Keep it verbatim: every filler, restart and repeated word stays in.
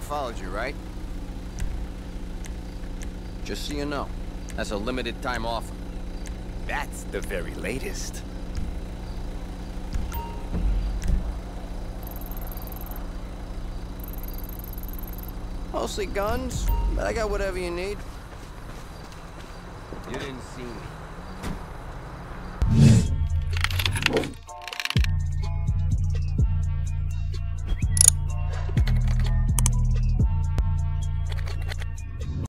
followed you, right? Just so you know, that's a limited time offer. That's the very latest. Mostly guns, but I got whatever you need. You didn't see me.